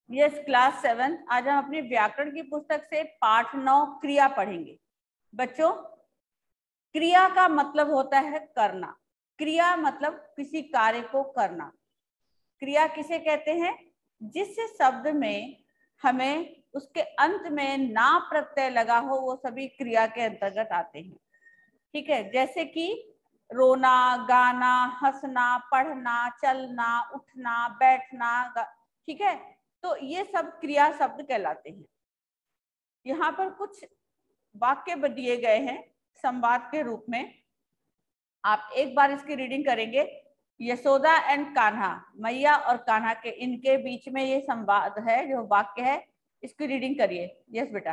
Yes, class 7। आज हम अपनी व्याकरण की पुस्तक से पाठ 9 क्रिया पढ़ेंगे। बच्चों, क्रिया का मतलब होता है करना। क्रिया मतलब किसी कार्य को करना। क्रिया किसे कहते हैं? जिस शब्द में हमें उसके अंत में ना प्रत्यय लगा हो वो सभी क्रिया के अंतर्गत आते हैं। ठीक है, जैसे कि रोना, गाना, हंसना, पढ़ना, चलना, उठना, बैठना। ठीक है, तो ये सब क्रिया शब्द कहलाते हैं। यहाँ पर कुछ वाक्य दिए गए हैं संवाद के रूप में। आप एक बार इसकी रीडिंग करेंगे। यशोदा एंड कान्हा, मैया और कान्हा के इनके बीच में ये संवाद है, जो वाक्य है, इसकी रीडिंग करिए। यस बेटा।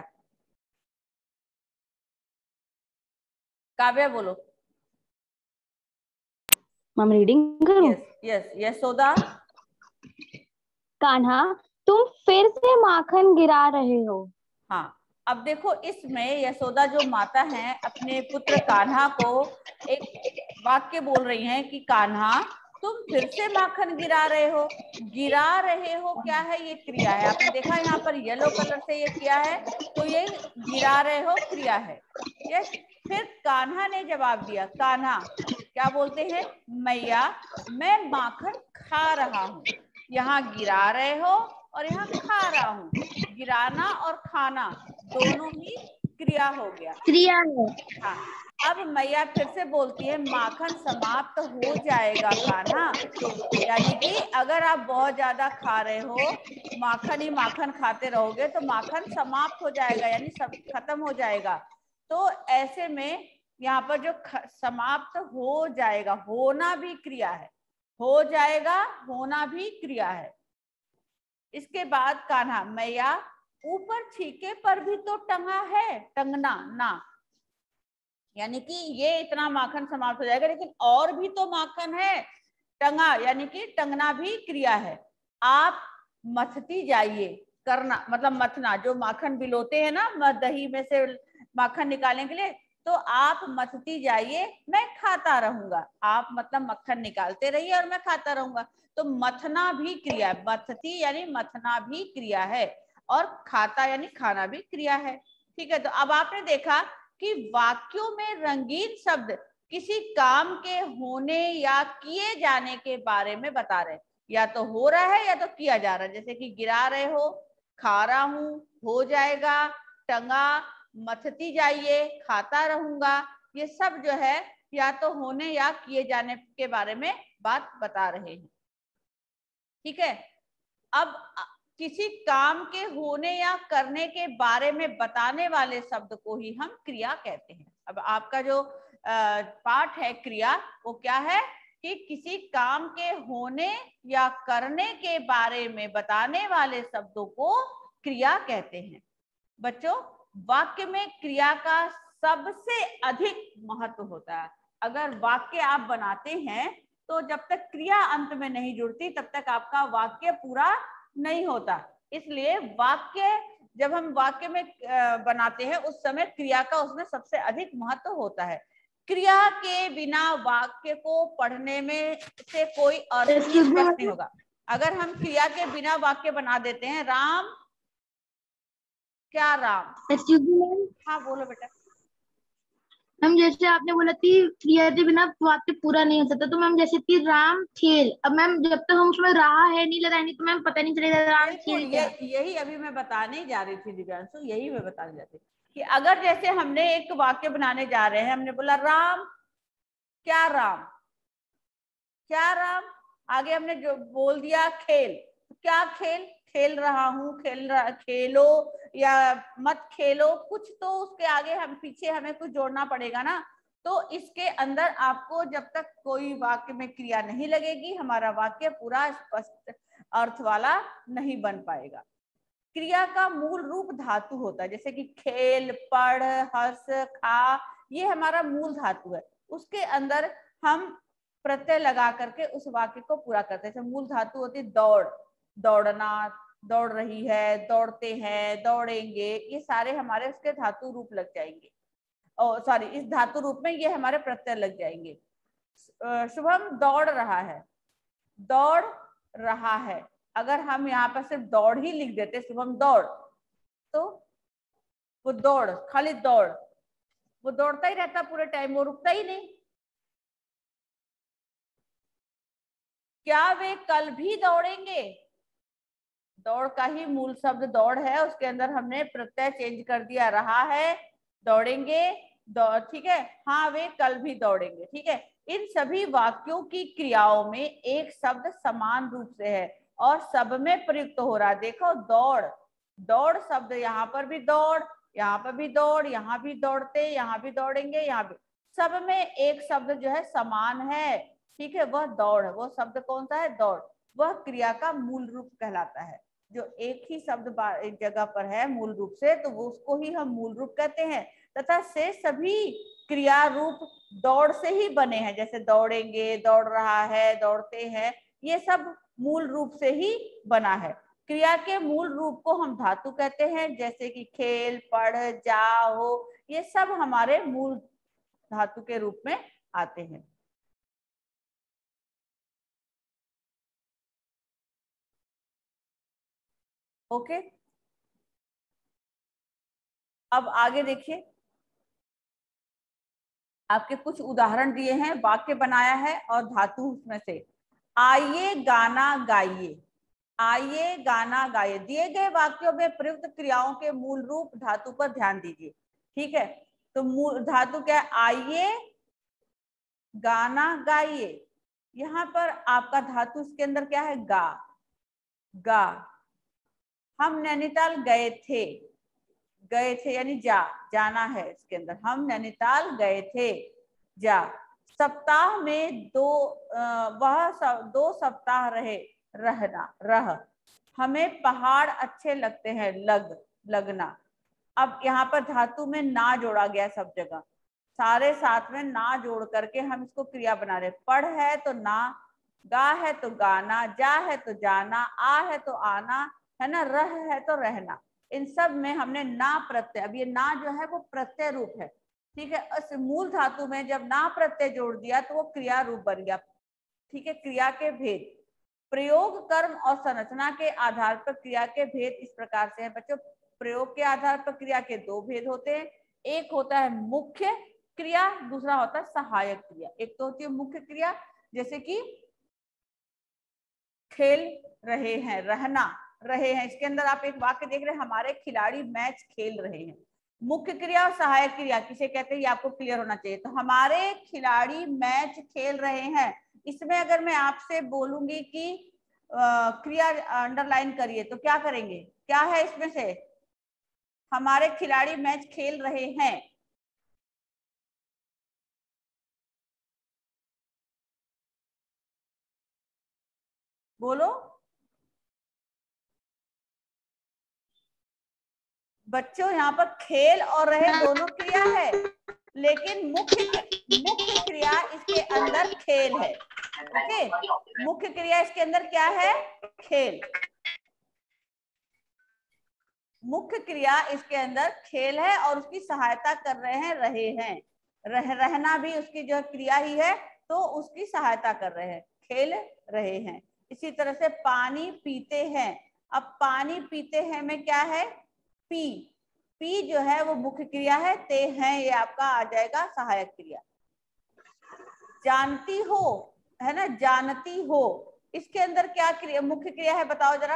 काव्या बोलो। मैम रीडिंग करूं? Yes yes. यशोदा, कान्हा, तुम फिर से माखन गिरा रहे हो। हाँ। अब देखो, इसमें यशोदा जो माता हैं अपने पुत्र कान्हा को एक वाक्य बोल रही हैं कि कान्हा तुम फिर से माखन गिरा रहे हो। गिरा रहे हो क्या है? ये क्रिया है। आपने देखा यहाँ पर येलो कलर से ये किया है, तो ये गिरा रहे हो क्रिया है। यस। फिर कान्हा ने जवाब दिया। कान्हा क्या बोलते हैं? मैया, मैं माखन खा रहा हूँ। यहाँ गिरा रहे हो और यहाँ खा रहा हूँ। गिराना और खाना दोनों ही क्रिया हो गया। क्रिया है। हाँ। अब मैया फिर से बोलती है, माखन समाप्त हो जाएगा कान्हा। यानी कि अगर आप बहुत ज्यादा खा रहे हो, माखन ही माखन खाते रहोगे तो माखन समाप्त हो जाएगा, यानी सब खत्म हो जाएगा। तो ऐसे में यहाँ पर जो समाप्त हो जाएगा, होना भी क्रिया है। हो जाएगा, होना भी क्रिया है। इसके बाद कान्हा, मैया ऊपर छीके पर भी तो टंगा है। टंगना ना, यानी कि ये इतना माखन समाप्त हो जाएगा, लेकिन और भी तो माखन है। टंगा यानी कि टंगना भी क्रिया है। आप मथती जाइए, करना मतलब मथना, जो माखन बिलोते हैं ना दही में से माखन निकालने के लिए, तो आप मथती जाइए, मैं खाता रहूंगा। आप मतलब मक्खन निकालते रहिए और मैं खाता रहूंगा। तो मथना भी क्रिया है। मथती यानी मथना भी क्रिया है, और खाता यानी खाना भी क्रिया है। ठीक है, तो अब आपने देखा कि वाक्यों में रंगीन शब्द किसी काम के होने या किए जाने के बारे में बता रहे हैं। या तो हो रहा है या तो किया जा रहा है। जैसे कि गिरा रहे हो, खा रहा हूं, हो जाएगा, टंगा, मथती जाइए, खाता रहूंगा। ये सब जो है या तो होने या किए जाने के बारे में बात बता रहे हैं। ठीक है, अब किसी काम के होने या करने के बारे में बताने वाले शब्द को ही हम क्रिया कहते हैं। अब आपका जो पाठ है क्रिया, वो क्या है कि किसी काम के होने या करने के बारे में बताने वाले शब्दों को क्रिया कहते हैं। बच्चों, वाक्य में क्रिया का सबसे अधिक महत्व होता है। अगर वाक्य आप बनाते हैं तो जब तक क्रिया अंत में नहीं जुड़ती तब तक आपका वाक्य पूरा नहीं होता। इसलिए वाक्य, जब हम वाक्य में बनाते हैं उस समय क्रिया का उसमें सबसे अधिक महत्व होता है। क्रिया के बिना वाक्य को पढ़ने में से कोई अर्थ ही स्पष्ट नहीं होगा। अगर हम क्रिया के बिना वाक्य बना देते हैं, राम क्या राम। Excuse me ma'am. हाँ बोलो बेटा। मैम जैसे आपने बोला कि क्रिया के बिना वाक्य पूरा नहीं हो सकता, तो मैम जैसे कि राम खेल, अब मैम जब तक हम उसमें रहा है नहीं लगाएंगे तो मैम पता नहीं चलेगा राम बिल्कुल, खेल क्या। यही अभी मैं बताने जा रही थी दिव्यांशु, यही मैं बताने जाती कि अगर जैसे हमने एक वाक्य बनाने जा रहे हैं, हमने बोला राम क्या राम, क्या राम, आगे हमने जो बोल दिया खेल, तो क्या खेल, खेल रहा हूँ, खेल रहा, खेलो या मत खेलो, कुछ तो उसके आगे हम पीछे हमें कुछ जोड़ना पड़ेगा ना। तो इसके अंदर आपको जब तक कोई वाक्य में क्रिया नहीं लगेगी, हमारा वाक्य पूरा स्पष्ट अर्थ वाला नहीं बन पाएगा। क्रिया का मूल रूप धातु होता है, जैसे कि खेल, पढ़, हंस, खा, ये हमारा मूल धातु है। उसके अंदर हम प्रत्यय लगा करके उस वाक्य को पूरा करते हैं। मूल धातु होती है दौड़, दौड़ना, दौड़ रही है, दौड़ते हैं, दौड़ेंगे, ये सारे हमारे उसके धातु रूप लग जाएंगे। सॉरी, इस धातु रूप में ये हमारे प्रत्यय लग जाएंगे। शुभम दौड़ रहा है, दौड़ रहा है, अगर हम यहाँ पर सिर्फ दौड़ ही लिख देते, शुभम दौड़, तो वो दौड़, खाली दौड़, वो दौड़ता ही रहता पूरे टाइम, वो रुकता ही नहीं। क्या वे कल भी दौड़ेंगे? दौड़ का ही मूल शब्द दौड़ है, उसके अंदर हमने प्रत्यय चेंज कर दिया, रहा है, दौड़ेंगे, ठीक है, हाँ वे कल भी दौड़ेंगे, ठीक है। इन सभी वाक्यों की क्रियाओं में एक शब्द समान रूप से है और सब में प्रयुक्त हो रहा है। देखो दौड़, दौड़ शब्द, यहाँ पर भी दौड़, यहाँ पर भी दौड़, यहाँ भी दौड़ते, यहाँ भी दौड़ेंगे, यहाँ भी, सब में एक शब्द जो है समान है, ठीक है, वह दौड़ है। वो शब्द कौन सा है? दौड़। वह क्रिया का मूल रूप कहलाता है। जो एक ही शब्द एक जगह पर है मूल रूप से, तो वो उसको ही हम मूल रूप कहते हैं। तथा से सभी क्रिया रूप दौड़ से ही बने हैं, जैसे दौड़ेंगे, दौड़ रहा है, दौड़ते हैं, ये सब मूल रूप से ही बना है। क्रिया के मूल रूप को हम धातु कहते हैं, जैसे कि खेल, पढ़, जा, हो, ये सब हमारे मूल धातु के रूप में आते हैं। ओके, अब आगे देखिए, आपके कुछ उदाहरण दिए हैं, वाक्य बनाया है और धातु उसमें से। आइए गाना गाइए, आइए गाना गाइए। दिए गए वाक्यों में प्रयुक्त क्रियाओं के मूल रूप धातु पर ध्यान दीजिए, ठीक है। तो मूल धातु क्या है? आइए गाना गाइए। यहाँ पर आपका धातु इसके अंदर क्या है? गा, गा। हम नैनीताल गए थे, गए थे यानी जा, जाना है इसके अंदर, हम नैनीताल गए थे, जा। सप्ताह में वह 2 सप्ताह रहे, रहना, रह। हमें पहाड़ अच्छे लगते हैं, लग, लगना। अब यहाँ पर धातु में ना जोड़ा गया सब जगह, सारे साथ में ना जोड़ करके हम इसको क्रिया बना रहे। पढ़ है तो ना, गा है तो गाना, जा है तो जाना, आ है तो आना, है ना, रह है तो रहना। इन सब में हमने ना प्रत्यय, अब ये ना जो है वो प्रत्यय रूप है, ठीक है। उस मूल धातु में जब ना प्रत्यय जोड़ दिया तो वो क्रिया रूप बन गया, ठीक है। क्रिया के भेद, प्रयोग, कर्म और संरचना के आधार पर क्रिया के भेद इस प्रकार से है बच्चों। प्रयोग के आधार पर क्रिया के 2 भेद होते हैं, एक होता है मुख्य क्रिया, दूसरा होता है सहायक क्रिया। एक तो होती है मुख्य क्रिया, जैसे कि खेल रहे हैं, रहना, रहे हैं, इसके अंदर आप एक वाक्य देख रहे हैं, हमारे खिलाड़ी मैच खेल रहे हैं। मुख्य क्रिया और सहायक क्रिया किसे कहते हैं, ये आपको क्लियर होना चाहिए। तो हमारे खिलाड़ी मैच खेल रहे हैं, इसमें अगर मैं आपसे बोलूंगी कि क्रिया अंडरलाइन करिए, तो क्या करेंगे? क्या है इसमें से? हमारे खिलाड़ी मैच खेल रहे हैं, बोलो बच्चों। यहाँ पर खेल और रहे दोनों क्रिया है, लेकिन मुख्य क्रिया इसके अंदर खेल है, ओके। मुख्य क्रिया इसके अंदर क्या है? खेल। मुख्य क्रिया इसके अंदर खेल है और उसकी सहायता कर रहे हैं, रहे हैं, रहना भी उसकी जो क्रिया ही है, तो उसकी सहायता कर रहे हैं, खेल रहे हैं। इसी तरह से पानी पीते हैं, अब पानी पीते हैं में क्या है? पी, पी जो है वो मुख्य क्रिया है, ते हैं ये आपका आ जाएगा सहायक क्रिया। जानती हो, है ना, जानती हो, इसके अंदर क्या क्रिया, मुख्य क्रिया है, बताओ जरा।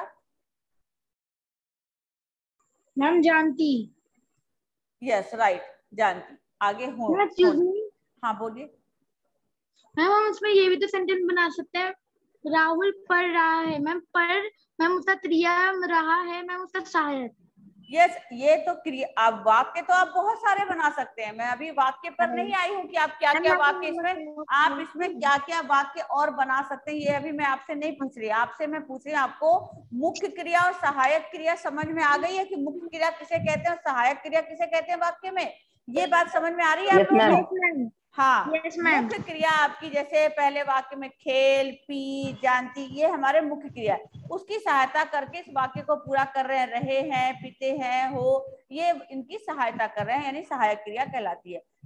मैम जानती। यस राइट, जानती। आगे हो, हाँ बोलिए मैम। हम उसमें ये भी तो सेंटेंस बना सकते हैं, राहुल पढ़ रहा है। मैम पढ़, मैम उसका क्रिया रहा है, मैम उसका सहायक। यस, ये तो क्रिया। आप वाक्य तो आप बहुत सारे बना सकते हैं, मैं अभी वाक्य पर नहीं आई हूँ कि आप क्या क्या वाक्य इसमें, आप इसमें क्या क्या वाक्य और बना सकते हैं, ये अभी मैं आपसे नहीं पूछ रही। आपसे मैं पूछ रही हूँ, आपको मुख्य क्रिया और सहायक क्रिया समझ में आ गई है कि मुख्य क्रिया किसे कहते हैं और सहायक क्रिया किसे कहते हैं वाक्य में? ये बात समझ में आ रही है आप लोगों को? हाँ, मुख्य क्रिया आपकी जैसे पहले वाक्य में खेल, पी, जानती, ये हमारे मुख्य क्रिया है। उसकी सहायता करके इस वाक्य को पूरा कर रहे हैं, रहे हैं, पीते हैं, हो, ये इनकी सहायता कर रहे हैं, यानी सहायक क्रिया कहलाती है।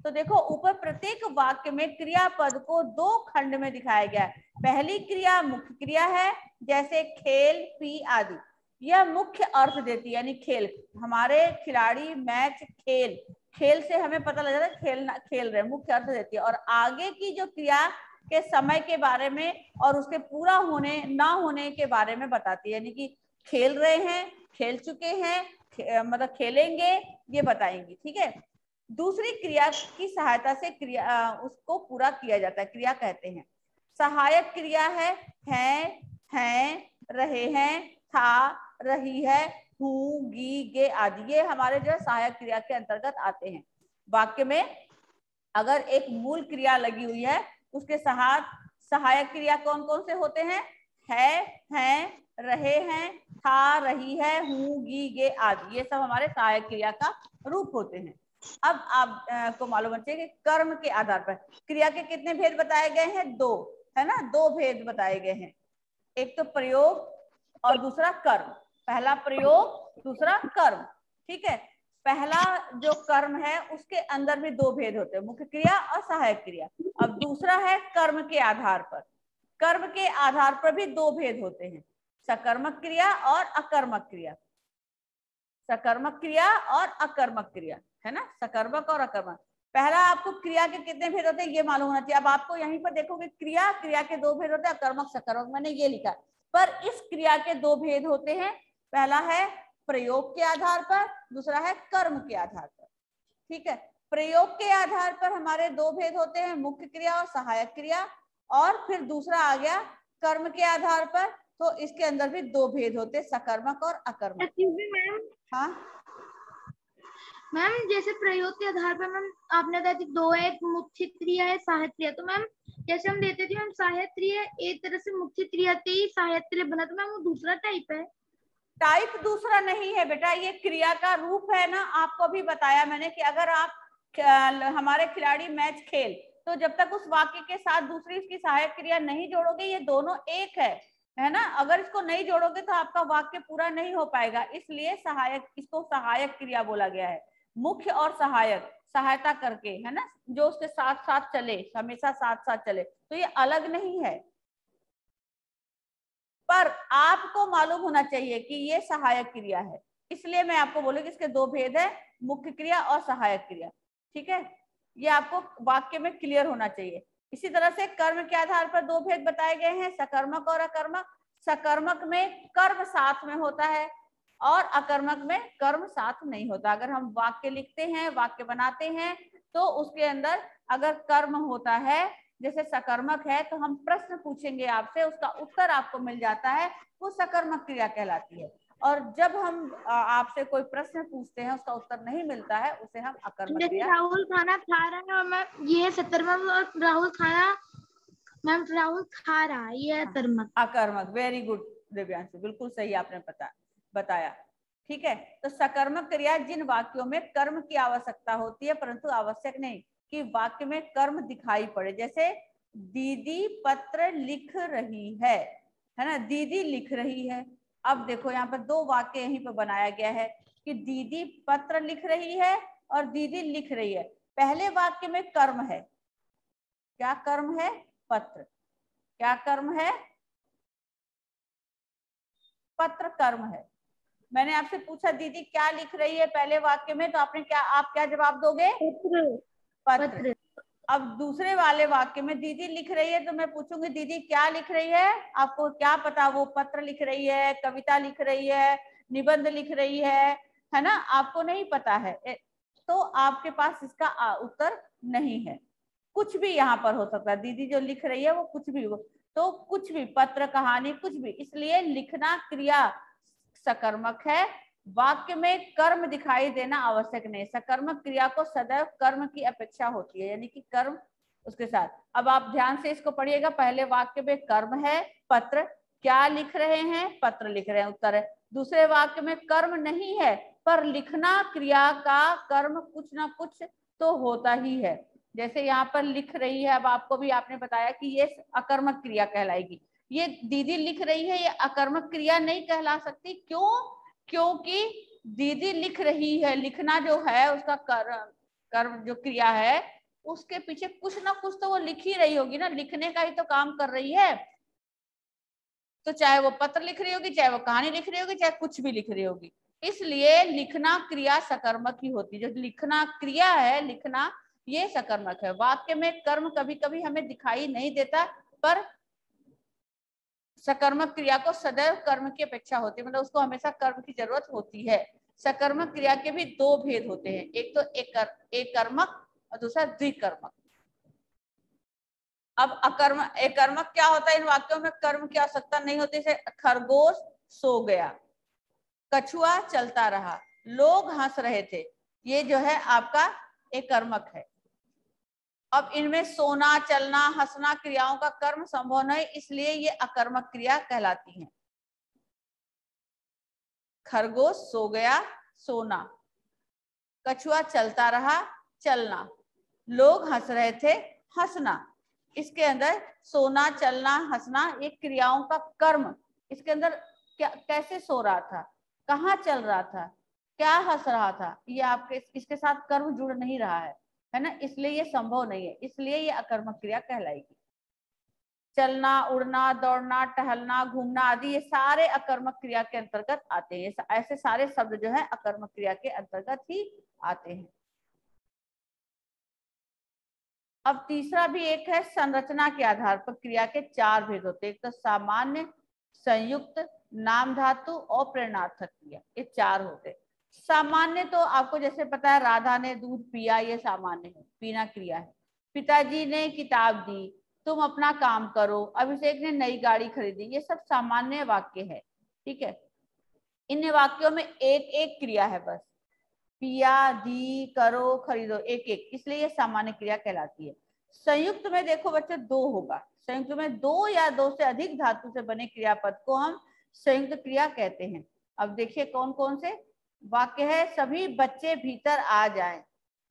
तो देखो ऊपर प्रत्येक वाक्य में क्रियापद को दो खंड में दिखाया गया है। पहली क्रिया मुख्य क्रिया है, जैसे खेल, पी आदि, यह मुख्य अर्थ देती है, यानी खेल, हमारे खिलाड़ी मैच खेल, खेल से हमें पता लग जाता है खेलना, खेल रहे, मुख्य अर्थ देती है। और आगे की जो क्रिया के समय के बारे में और उसके पूरा होने ना होने के बारे में बताती है, यानी कि खेल रहे हैं, खेल चुके हैं, मतलब खेलेंगे, ये बताएंगी। ठीक है। दूसरी क्रिया की सहायता से क्रिया उसको पूरा किया जाता है, क्रिया कहते हैं। सहायक क्रिया है, हैं, रहे हैं, था, रही है, हूँ, गी, गे आदि, ये हमारे जो सहायक क्रिया के अंतर्गत आते हैं। वाक्य में अगर एक मूल क्रिया लगी हुई है, उसके साथ सहायक क्रिया कौन कौन से होते हैं? हैं, रहे हैं, था, रही है, हूँ, गी, गे आदि, ये सब हमारे सहायक क्रिया का रूप होते हैं। अब आप को मालूम होना चाहिए कि कर्म के आधार पर क्रिया के कितने भेद बताए गए हैं? दो, है ना, दो भेद बताए गए हैं। एक तो प्रयोग और दूसरा कर्म। पहला प्रयोग, दूसरा कर्म। ठीक है। पहला जो कर्म है उसके अंदर भी दो भेद होते हैं, मुख्य क्रिया और सहायक क्रिया। अब दूसरा है कर्म के आधार पर। कर्म के आधार पर भी दो भेद होते हैं, सकर्मक क्रिया और अकर्मक क्रिया। सकर्मक क्रिया और अकर्मक क्रिया, है ना, सकर्मक और अकर्मक। पहला आपको क्रिया के कितने भेद होते हैं ये मालूम होना चाहिए। अब आपको यहीं पर देखोगे क्रिया, क्रिया के दो भेद होते हैं, अकर्मक, सकर्मक, मैंने ये लिखा। पर इस क्रिया के दो भेद होते हैं, पहला है प्रयोग के आधार पर, दूसरा है कर्म के आधार पर। ठीक है। प्रयोग के आधार पर हमारे दो भेद होते हैं, मुख्य क्रिया और सहायक क्रिया। और फिर दूसरा आ गया कर्म के आधार पर, तो इसके अंदर भी दो भेद होते हैं, सकर्मक और अकर्मक। मैम, हाँ मैम जैसे प्रयोग के आधार पर मैम आपने बताया कि दो है, एक मुख्य क्रिया है, सहायक क्रिया। तो मैम जैसे हम देते थे मैम सहायक क्रिया एक तरह से मुख्य क्रिया से ही सहायक क्रिया बना, तो मैम वो दूसरा टाइप है। टाइप दूसरा नहीं है बेटा, ये क्रिया का रूप है ना। आपको भी बताया मैंने कि अगर आप हमारे खिलाड़ी मैच खेल, तो जब तक उस वाक्य के साथ दूसरी इसकी सहायक क्रिया नहीं जोड़ोगे, ये दोनों एक है ना। अगर इसको नहीं जोड़ोगे तो आपका वाक्य पूरा नहीं हो पाएगा, इसलिए सहायक, इसको सहायक क्रिया बोला गया है। मुख्य और सहायक, सहायता करके, है ना, जो उसके साथ साथ चले, हमेशा साथ साथ चले, तो ये अलग नहीं है। पर आपको मालूम होना चाहिए कि ये सहायक क्रिया है, इसलिए मैं आपको बोलूंगी इसके दो भेद है, मुख्य क्रिया और सहायक क्रिया। ठीक है, ये आपको वाक्य में क्लियर होना चाहिए। इसी तरह से कर्म के आधार पर दो भेद बताए गए हैं, सकर्मक और अकर्मक। सकर्मक में कर्म साथ में होता है और अकर्मक में कर्म साथ नहीं होता। अगर हम वाक्य लिखते हैं, वाक्य बनाते हैं, तो उसके अंदर अगर कर्म होता है, जैसे सकर्मक है, तो हम प्रश्न पूछेंगे आपसे, उसका उत्तर आपको मिल जाता है, वो सकर्मक क्रिया कहलाती है। और जब हम आपसे कोई प्रश्न पूछते हैं, उसका उत्तर नहीं मिलता है, उसे हम अकर्मक जैसे क्रिया। राहुल खाना खा रहा है और मैम ये सत्कर्मक, और राहुल खाना, मैम राहुल खा रहा है, ये कर्मक। अकर्मक, वेरी गुड दिव्यांशु, बिल्कुल सही आपने बताया। ठीक है। तो सकर्मक क्रिया जिन वाक्यों में कर्म की आवश्यकता होती है, परंतु आवश्यक नहीं कि वाक्य में कर्म दिखाई पड़े, जैसे दीदी पत्र लिख रही है ना, दीदी लिख रही है। अब देखो यहाँ पर दो वाक्य यहीं पर बनाया गया है कि दीदी पत्र लिख रही है और दीदी लिख रही है। पहले वाक्य में कर्म है, क्या कर्म है? पत्र। क्या कर्म है? पत्र कर्म है। मैंने आपसे पूछा दीदी क्या लिख रही है पहले वाक्य में, तो आपने क्या, आप क्या जवाब दोगे? पत्र। अब दूसरे वाले वाक्य में दीदी लिख रही है, तो मैं पूछूंगी दीदी क्या लिख रही है? आपको क्या पता वो पत्र लिख रही है, कविता लिख रही है, निबंध लिख रही है ना? आपको नहीं पता है, तो आपके पास इसका उत्तर नहीं है। कुछ भी यहाँ पर हो सकता है, दीदी जो लिख रही है वो कुछ भी हो, तो कुछ भी, पत्र, कहानी, कुछ भी। इसलिए लिखना क्रिया सकर्मक है, वाक्य में कर्म दिखाई देना आवश्यक नहीं। सकर्मक क्रिया को सदैव कर्म की अपेक्षा होती है, यानी कि कर्म उसके साथ। अब आप ध्यान से इसको पढ़िएगा, पहले वाक्य में कर्म है, पत्र, क्या लिख रहे हैं? पत्र लिख रहे हैं, उत्तर है। दूसरे वाक्य में कर्म नहीं है, पर लिखना क्रिया का कर्म कुछ ना कुछ तो होता ही है। जैसे यहाँ पर लिख रही है, अब आपको भी आपने बताया कि ये अकर्मक क्रिया कहलाएगी। ये दीदी लिख रही है, ये अकर्मक क्रिया नहीं कहला सकती। क्यों? क्योंकि दीदी लिख रही है, लिखना जो है उसका कर्म, कर्म जो क्रिया है उसके पीछे कुछ ना कुछ तो वो लिख ही रही होगी ना, लिखने का ही तो काम कर रही है। तो चाहे वो पत्र लिख रही होगी, चाहे वो कहानी लिख रही होगी, चाहे कुछ भी लिख रही होगी, इसलिए लिखना क्रिया सकर्मक ही होती है। जो लिखना क्रिया है, लिखना ये सकर्मक है। वाक्य में कर्म कभी कभी हमें दिखाई नहीं देता, पर सकर्मक क्रिया को सदैव कर्म की अपेक्षा होती है, मतलब उसको हमेशा कर्म की जरूरत होती है। सकर्मक क्रिया के भी दो भेद होते हैं, एक तो एक कर्मक और दूसरा द्विकर्मक। अब एकर्मक क्या होता है? इन वाक्यों में कर्म की आवश्यकता नहीं होती। जैसे खरगोश सो गया, कछुआ चलता रहा, लोग हंस रहे थे, ये जो है आपका एकर्मक है। अब इनमें सोना, चलना, हंसना क्रियाओं का कर्म संभव नहीं, इसलिए ये अकर्मक क्रिया कहलाती हैं। खरगोश सो गया, सोना, कछुआ चलता रहा, चलना, लोग हंस रहे थे, हंसना। इसके अंदर सोना, चलना, हंसना ये क्रियाओं का कर्म। इसके अंदर क्या, कैसे सो रहा था, कहाँ चल रहा था, क्या हंस रहा था, ये आपके इसके साथ कर्म जुड़ नहीं रहा है ना, इसलिए ये संभव नहीं है, इसलिए ये अकर्मक क्रिया कहलाएगी। चलना, उड़ना, दौड़ना, टहलना, घूमना आदि ये सारे अकर्मक क्रिया के अंतर्गत आते हैं। ऐसे सारे शब्द जो है अकर्मक क्रिया के अंतर्गत ही आते हैं। अब तीसरा भी एक है, संरचना के आधार पर क्रिया के चार भेद होते हैं। एक तो सामान्य, संयुक्त, नाम धातु और प्रेरणार्थक क्रिया, ये चार होते हैं। सामान्य तो आपको जैसे पता है, राधा ने दूध पिया, ये सामान्य है, पीना क्रिया है। पिताजी ने किताब दी, तुम अपना काम करो, अभिषेक ने नई गाड़ी खरीदी, ये सब सामान्य वाक्य है। ठीक है, इन वाक्यों में एक एक क्रिया है बस, पिया, दी, करो, खरीदो, एक एक, इसलिए ये सामान्य क्रिया कहलाती है। संयुक्त में देखो बच्चे दो होगा, संयुक्त में दो या दो से अधिक धातु से बने क्रियापद को हम संयुक्त क्रिया कहते हैं। अब देखिए कौन कौन से वाक्य है। सभी बच्चे भीतर आ जाएं,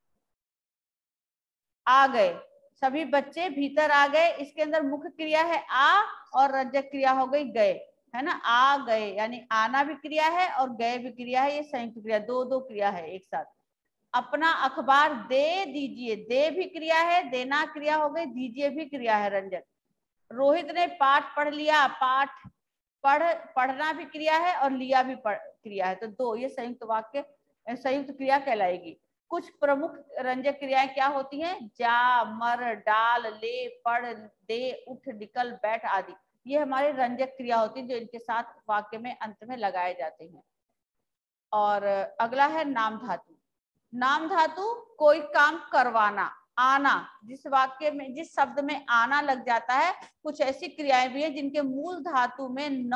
आ गए, सभी बच्चे भीतर आ गए, इसके अंदर मुख्य क्रिया है आ और रज्जक क्रिया हो गई गए, है ना। आ गए यानी आना भी क्रिया है और गए भी क्रिया है, ये संयुक्त क्रिया, दो दो क्रिया है एक साथ। अपना अखबार दे दीजिए, दे भी क्रिया है, देना क्रिया हो गई, दीजिए भी क्रिया है रंजक। रोहित ने पाठ पढ़ लिया, पाठ पढ़ना भी क्रिया है और लिया भी क्रिया है, तो दो, ये संयुक्त वाक्य संयुक्त क्रिया कहलाएगी। कुछ प्रमुख रंजक क्रियाएं क्या होती हैं? जा, मर, डाल, ले, पढ़, दे, उठ, निकल, बैठ आदि, ये हमारे रंजक क्रिया होती है जो इनके साथ वाक्य में अंत में लगाए जाते हैं। और अगला है नाम धातु। नाम धातु कोई काम करवाना, आना, जिस वाक्य में जिस शब्द में आना लग जाता है, कुछ ऐसी क्रियाएं भी हैं जिनके मूल धातु में न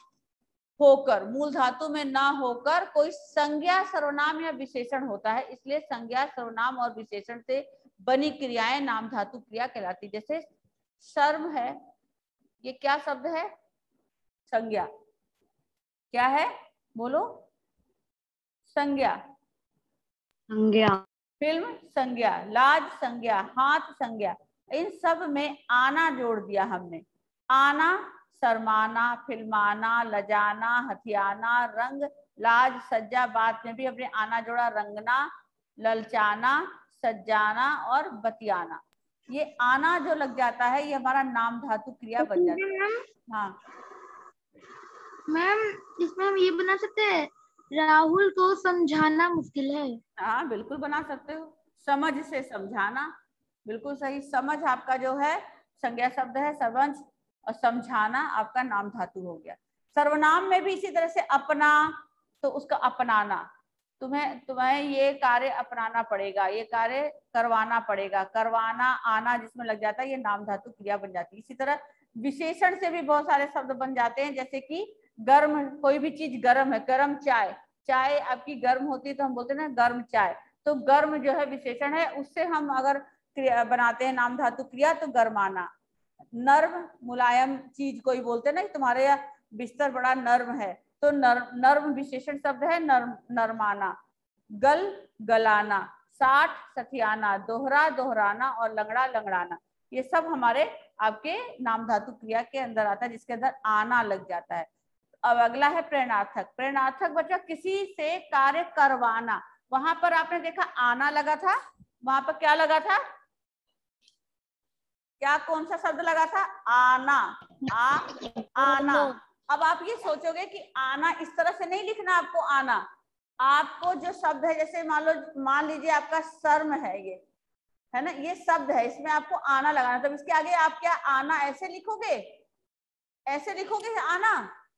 होकर कोई संज्ञा, सर्वनाम या विशेषण होता है, इसलिए संज्ञा, सर्वनाम और विशेषण से बनी क्रियाएं नाम धातु क्रिया कहलाती। जैसे सर्व है, ये क्या शब्द है? संज्ञा। क्या है बोलो? संज्ञा। संज्ञा। फिल्म संज्ञा, लाज संज्ञा, हाथ संज्ञा, इन सब में आना जोड़ दिया हमने। आना, शर्माना, फिल्माना, लजाना, हथियाना, रंग, लाज, सज्जा, बात में भी हमने आना जोड़ा, रंगना, ललचाना, सज्जाना और बतियाना। ये आना जो लग जाता है ये हमारा नाम धातु क्रिया बन जाता है। हाँ मैम, इसमें हम ये बना सकते हैं, राहुल को समझाना मुश्किल है। हाँ बिल्कुल बना सकते हो, समझ से समझाना, बिल्कुल सही। समझ आपका जो है संज्ञा शब्द है, समझ, और समझाना आपका नाम धातु हो गया। सर्वनाम में भी इसी तरह से अपना, तो उसका अपनाना, तुम्हें ये कार्य अपनाना पड़ेगा, ये कार्य करवाना पड़ेगा, करवाना, आना जिसमें लग जाता है ये नाम धातु क्रिया बन जाती है। इसी तरह विशेषण से भी बहुत सारे शब्द बन जाते हैं, जैसे कि गर्म, कोई भी चीज गर्म है, गर्म चाय, चाय आपकी गर्म होती है तो हम बोलते हैं ना गर्म चाय, तो गर्म जो है विशेषण है, उससे हम अगर क्रिया बनाते हैं नाम धातु क्रिया तो गर्माना। नर्म, मुलायम चीज कोई बोलते हैं ना तुम्हारे यहाँ बिस्तर बड़ा नर्म है, तो नर्म विशेषण शब्द है नरमाना। गल, गलाना, साठ, सठियाना, दोहरा, दोहराना और लंगड़ा, लंगड़ाना, ये सब हमारे आपके नाम धातु क्रिया के अंदर आता है, जिसके अंदर आना लग जाता है। अब अगला है प्रेरणार्थक। प्रेरणार्थक बच्चा किसी से कार्य करवाना, वहां पर आपने देखा आना लगा था, वहां पर क्या लगा था, क्या कौन सा शब्द लगा था, आना, आना। अब आप ये सोचोगे कि आना इस तरह से नहीं लिखना आपको, आना आपको जो शब्द है, जैसे मान लीजिए आपका शर्म है, ये है ना, ये शब्द है, इसमें आपको आना लगाना, तब इसके आगे आप क्या आना ऐसे लिखोगे, ऐसे लिखोगे आना,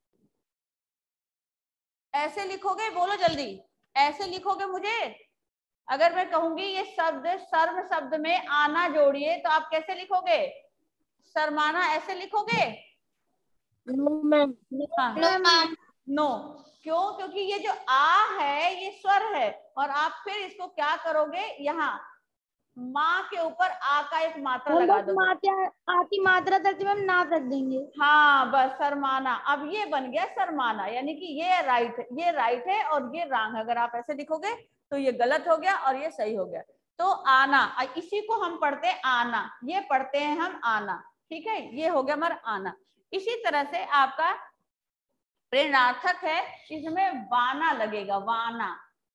ऐसे लिखोगे, बोलो जल्दी, ऐसे लिखोगे मुझे। अगर मैं कहूंगी ये शब्द शर्म शब्द में आना जोड़िए, तो आप कैसे लिखोगे, शर्माना ऐसे लिखोगे। No ma'am. हाँ, नो, क्यों, क्योंकि ये जो आ है ये स्वर है, और आप फिर इसको क्या करोगे, यहाँ माँ के ऊपर आ का एक मात्रा लगा दोगे, आती मात्रा तक मैम ना रख देंगे। हाँ बस शर्माना, अब ये बन गया शर्माना, यानी कि ये राइट है, ये राइट है और ये रॉन्ग। अगर आप ऐसे लिखोगे तो ये गलत हो गया और ये सही हो गया। तो आना, इसी को हम पढ़ते हैं आना, ये पढ़ते हैं हम आना, ठीक है, ये हो गया हमारा आना। इसी तरह से आपका प्रेरणार्थक है, इसमें वाना लगेगा, वाना,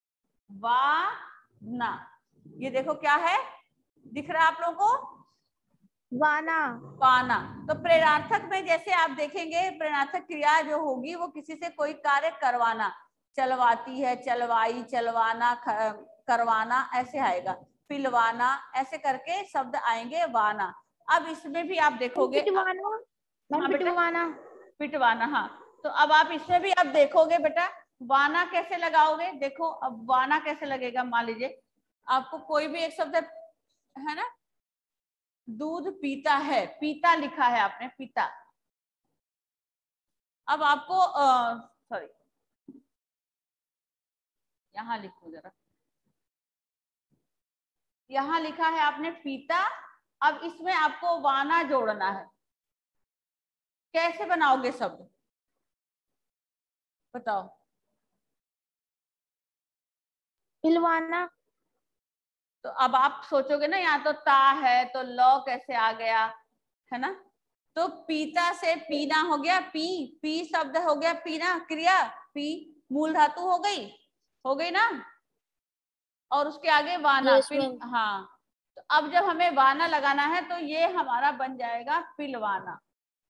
वाना, ये देखो क्या है, दिख रहा है आप लोगों को, वाना। वाना। तो प्रेरणार्थक में जैसे आप देखेंगे, प्रेरणार्थक क्रिया जो होगी वो किसी से कोई कार्य करवाना, चलवाती है, चलवाई, चलवाना, करवाना, ऐसे आएगा, पिलवाना, ऐसे करके शब्द आएंगे वाना। अब इसमें भी आप देखोगे, पिटवाना। हाँ बेटा, पिटवाना। पिटवाना, हाँ। तो अब आप इसमें भी आप देखोगे बेटा, वाना कैसे लगाओगे, देखो अब वाना कैसे लगेगा, मान लीजिए आपको कोई भी एक शब्द है ना, दूध पीता है, पीता लिखा है आपने, पीता। अब आपको सॉरी, यहां लिखो जरा, यहां लिखा है आपने पीता। अब इसमें आपको वाना जोड़ना है, कैसे बनाओगे शब्द, बताओ। पिलवाना। तो अब आप सोचोगे ना, यहाँ तो ता है तो लौ कैसे आ गया, है ना। तो पीता से पीना हो गया, पी, पी शब्द हो गया, पीना क्रिया, पी मूल धातु हो गई ना, और उसके आगे वाना, Yes, पिल, ma'am. हाँ। तो अब जब हमें वाना लगाना है तो ये हमारा बन जाएगा पिलवाना,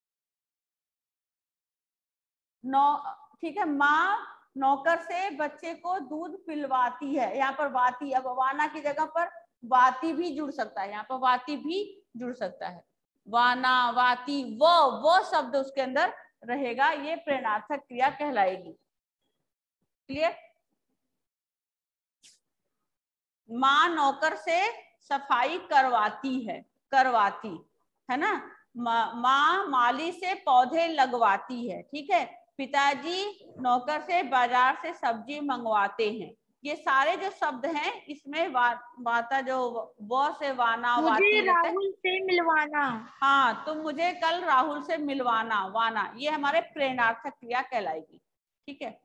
नौ, ठीक है, माँ नौकर से बच्चे को दूध पिलवाती है, यहाँ पर वाती, अब वाना की जगह पर वाती भी जुड़ सकता है, यहाँ पर वाती भी जुड़ सकता है, वाना, वाती, वो शब्द उसके अंदर रहेगा, ये प्रेरणार्थक क्रिया कहलाएगी। क्लियर। माँ नौकर से सफाई करवाती है ना, माँ माली से पौधे लगवाती है, ठीक है, पिताजी नौकर से बाजार से सब्जी मंगवाते हैं। ये सारे जो शब्द हैं इसमें वाता जो वो से वाना, मुझे वाती रहता है। राहुल से मिलवाना। हाँ, तुम मुझे कल राहुल से मिलवाना, वाना, ये हमारे प्रेरणार्थक क्रिया कहलाएगी, ठीक है।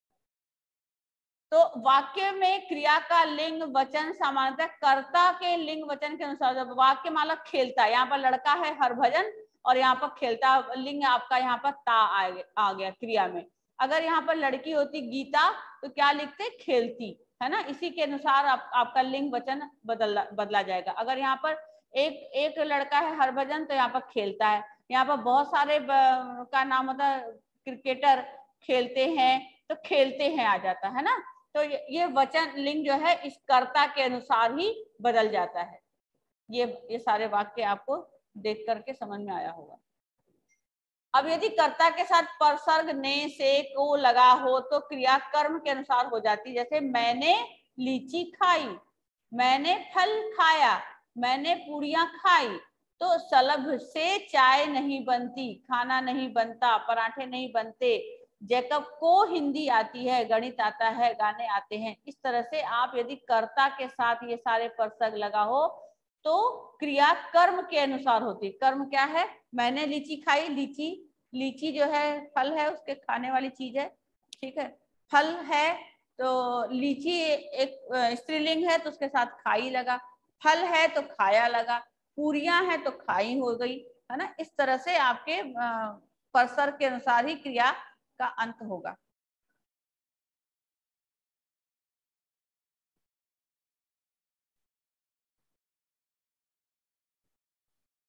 तो वाक्य में क्रिया का लिंग वचन सामान्यतः कर्ता के लिंग वचन के अनुसार, जब वाक्य माला खेलता है, यहाँ पर लड़का है हरभजन और यहाँ पर खेलता, लिंग आपका यहाँ पर ता आ गया क्रिया में। अगर यहाँ पर लड़की होती गीता तो क्या लिखते, खेलती, है ना, इसी के अनुसार आपका लिंग वचन बदला जाएगा। अगर यहाँ पर एक लड़का है हरभजन तो यहाँ पर खेलता है, यहाँ पर बहुत सारे का नाम होता है क्रिकेटर खेलते हैं तो खेलते हैं आ जाता है ना। तो ये वचन लिंग जो है इस कर्ता के अनुसार ही बदल जाता है। ये सारे वाक्य आपको देख करके समझ में आया होगा। अब यदि कर्ता के साथ परसर्ग ने से को लगा हो तो क्रिया कर्म के अनुसार हो जाती है। जैसे मैंने लीची खाई, मैंने फल खाया, मैंने पूड़ियां खाई। तो सलभ से चाय नहीं बनती, खाना नहीं बनता, पराठे नहीं बनते। जैकब को हिंदी आती है, गणित आता है, गाने आते हैं। इस तरह से आप यदि कर्ता के साथ ये सारे परसर्ग लगा हो तो क्रिया कर्म के अनुसार होती है। कर्म क्या है, मैंने लीची खाई, लीची जो है फल है, उसके खाने वाली चीज है, ठीक है। फल है तो लीची एक स्त्रीलिंग है तो उसके साथ खाई लगा, फल है तो खाया लगा, पूरियां है तो खाई हो गई, है ना। इस तरह से आपके परसर के अनुसार ही क्रिया का अंत होगा।